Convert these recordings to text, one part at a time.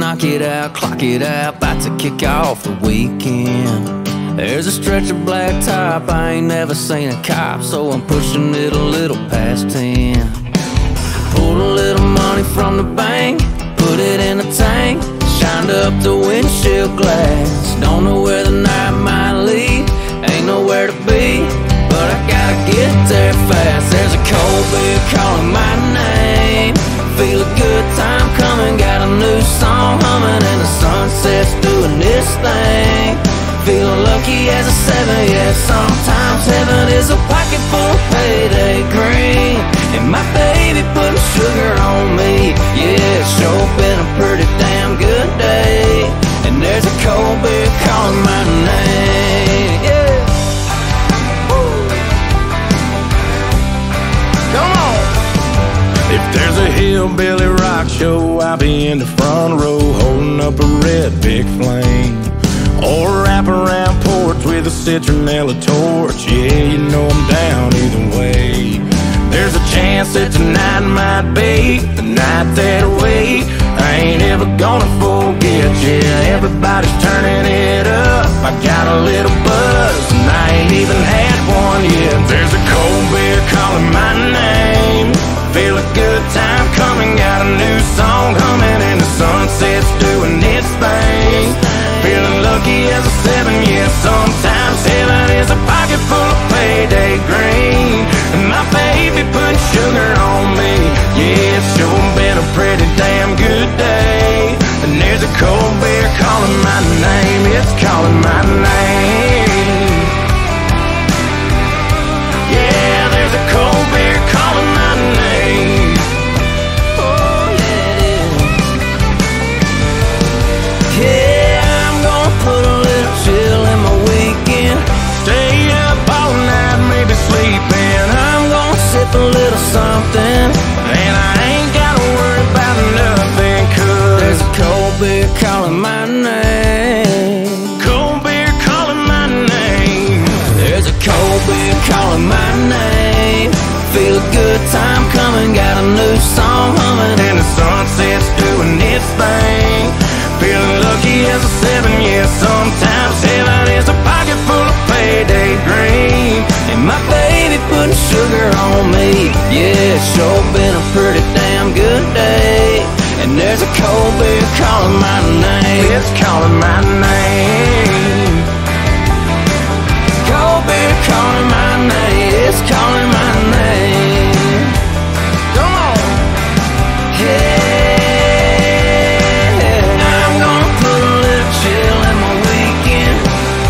knock it out, clock it out, about to kick off the weekend. There's a stretch of blacktop, I ain't never seen a cop, so I'm pushing it a little past 10. Pulled a little money from the bank, put it in a tank, shined up the windshield glass. Don't know where the night might lead, ain't nowhere to be, but I gotta get there fast. There's a cold beer calling my name, feel a good time coming, got a new song humming, and the sunset's doing this thing. Feeling lucky as a 7, yeah. Sometimes heaven is a pocket full of payday green, and my baby putting sugar on me. Yeah, it's sure been a pretty damn good day, and there's a cold beer calling my name. Yeah. Woo. Come on. If there's a hillbilly rock show, I'll be in the front row holding up a red big flame, or wrap around porch with a citronella torch. Yeah, you know I'm down either way. There's a chance that tonight might be the night that I wait. I ain't ever gonna forget. Yeah, everybody's turning it up, I got a little buzz, and I ain't even had one yet. There's a cold beer calling my name, feel a good time coming, got a new song humming, and the sunset's doing its thing. Feeling lucky as a 7, yeah. Sometimes heaven is a pocket full of payday green, and my baby putting sugar on me. Yeah, it's sure been a pretty damn good day, and there's a cold beer calling my name. It's calling my name. Yeah, there's a cold beer calling my name. Oh, yeah, it is. Yeah, I'm gonna put a little chill in my weekend. Stay up all night, maybe sleeping. I'm gonna sip a little something, and I ain't gotta worry about nothing, 'cause there's a cold beer calling my name. Cold beer calling my name. There's a cold beer calling my name, feel a good time coming, got a new song humming, And the sunset's doing its thing. Feeling lucky as a 7, yeah. Sometimes heaven is a pocket full of payday green, and my baby putting sugar on me. Yeah, it's sure been a pretty damn good day, and there's a cold beer calling my name. it's calling my name. Cold beer calling my name, it's calling my name. Come on. Yeah, I'm gonna put a little chill in my weekend.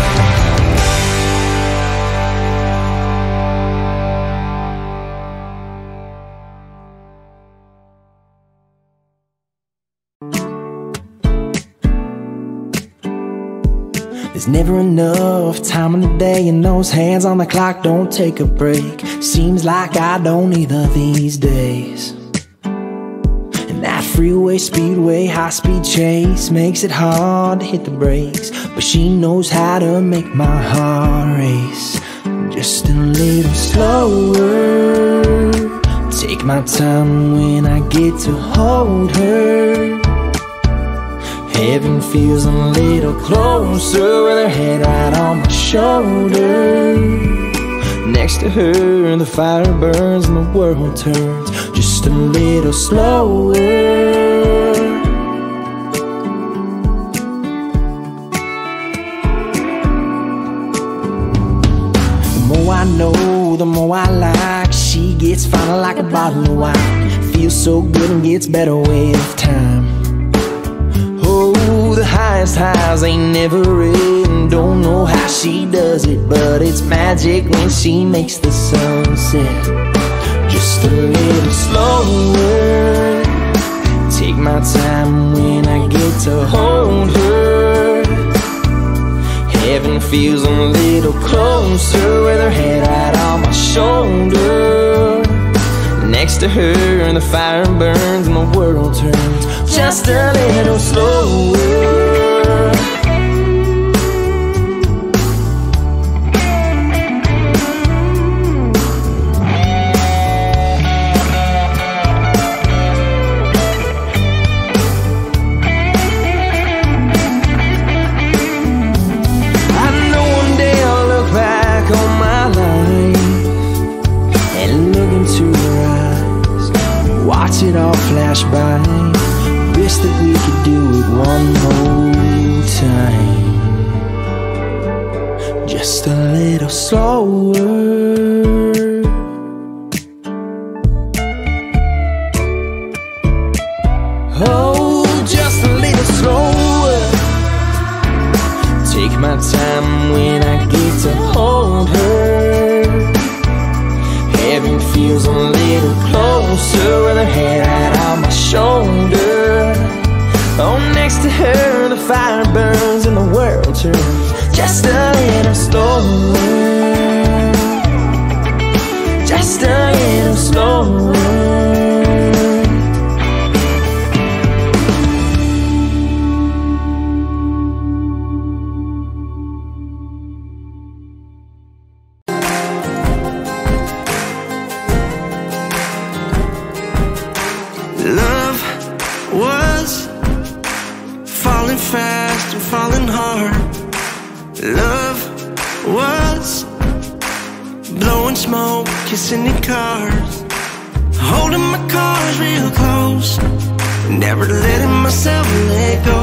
There's never enough time in the day, and those hands on the clock don't take a break. Seems like I don't either these days. And that freeway, speedway, high-speed chase makes it hard to hit the brakes, but she knows how to make my heart race just a little slower. Take my time when I get to hold her. Heaven feels a little closer with her head right on my shoulder. Next to her, the fire burns and the world turns just a little slower. The more I know, the more I like. She gets finer like a bottle of wine. Feels so good and gets better with time. The highest highs ain't never ending. Don't know how she does it, but it's magic when she makes the sunset just a little slower. Take my time when I get to hold her. Heaven feels a little closer with her head right on my shoulder. Next to her, the fire burns and the world turns just a little slower. flash by. Wish that we could do it one more time, just a little slower. Oh, just a little slower. Take my time when I get to hold her. Heaven feels a little closer with her head out on my shoulder. Oh, next to her the fire burns and the world turns just a little slower. Just a little slower. Love was falling fast and falling hard. Love was blowing smoke, kissing in cars, holding my cars real close, never letting myself let go.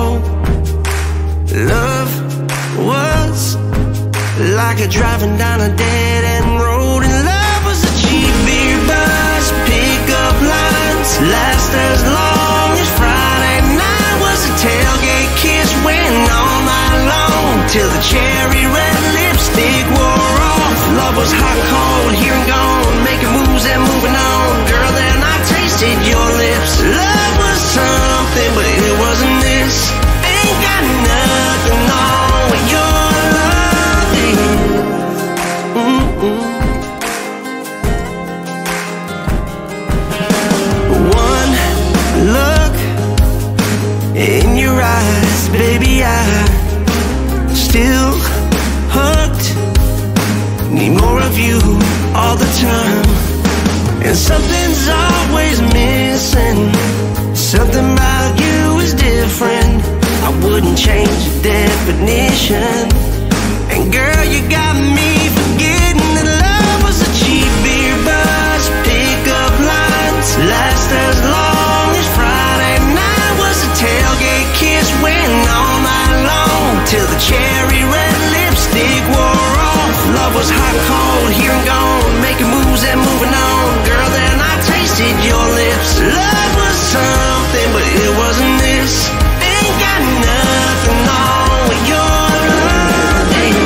Love was like a driving down a dead-end road, and love was a cheap beer bus, pickup lines last as long as Friday night was a tailgate kiss, went all night long till the cherry red lipstick wore off. Love was hot, cold, here and gone, making moves and moving on. Girl, then I tasted your lips. Love was something, but it wasn't this. Ain't got nothing on with your loving. One look in your eyes, baby, I still hooked. Need more of you all the time, and something's always missing. Something about you is different. I wouldn't change the definition. And girl, you got me forgetting that love was a cheap beer bus, pickup lines last as long as Friday night was a tailgate kiss, went all night long till the cherry red lipstick wore off. Love was hot, cold, here and gone, making moves and moving on. Girl, then I tasted your lips. Love was something, but it wasn't this. Ain't got nothing on with your loving.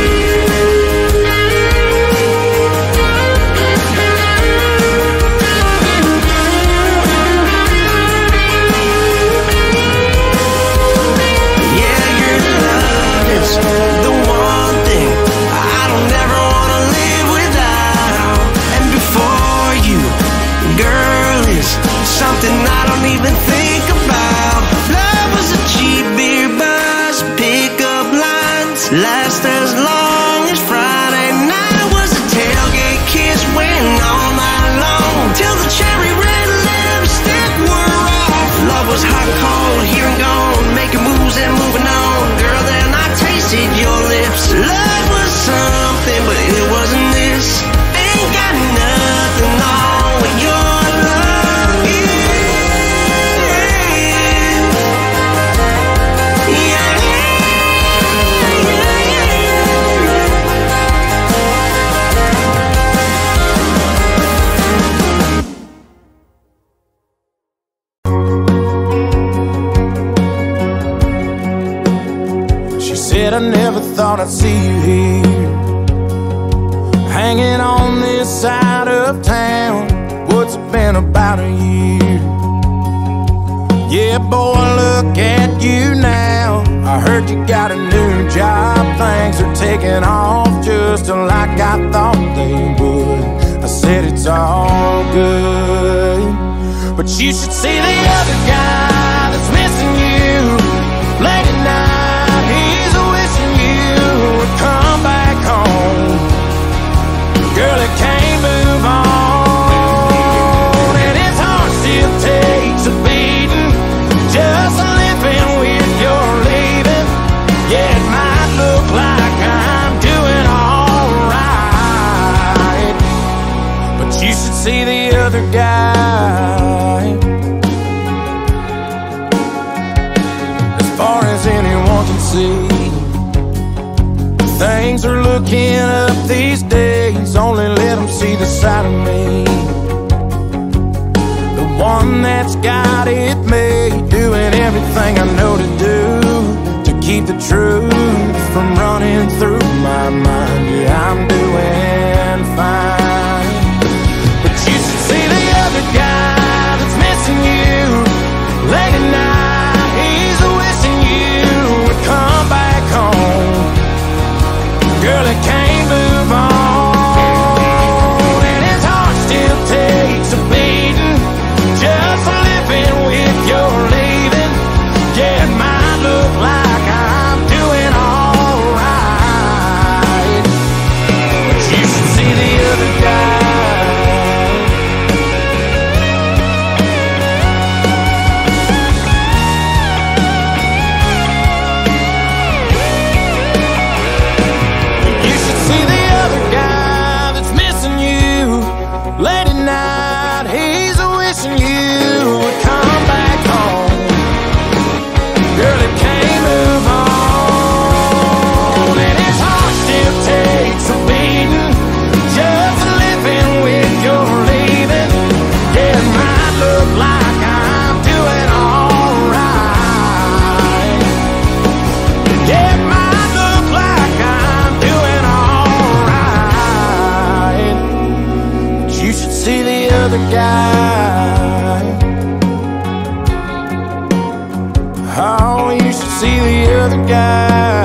Yeah, your love is the one thing I don't ever wanna live without. And before you, girl, is something I don't even think about. Love was a cheap beer bus, pickup lines last as long as Friday night was a tailgate kiss, went all night long till the cherry red lipstick wore off. Love was hot, cold, here and gone, making moves and moving on. Girl, then I tasted your lips. Love was something, but it wasn't this. Ain't got nothing on with your love. She said, I never thought I'd see you here, hanging on this side of town. What's it been, about a year? Yeah, boy, look at you now. I heard you got a new job, things are taking off just like I thought they would. I said it's all good, but you should see the other guy that's missing you late at night. He's wishing you would come back home. Girl, it can't move on, and his heart still takes a beating, just living with your leaving. Yeah, it might look like I'm doing alright, but you should see the other guy. see. Things are looking up these days, only let them see the side of me, the one that's got it made, doing everything I know to do to keep the truth from running through my mind. Yeah, I'm doing fine, but you should see the other guy that's missing you late at night. He's wishing you would come back home. Girl, he can't move on, and his heart still takes a beating just living with your leaving. Yeah, it might look like I'm doing alright, but you should see the other guy. You should see the other guy that's missing you late at night. He's wishing you would come back home. Girl, he can't move on, and his heart still takes a beating just living with your leaving. Yeah, it might look like I'm doing alright. Yeah, it might look like I'm doing alright, but you should see the other guy. Oh, you should see the other guy.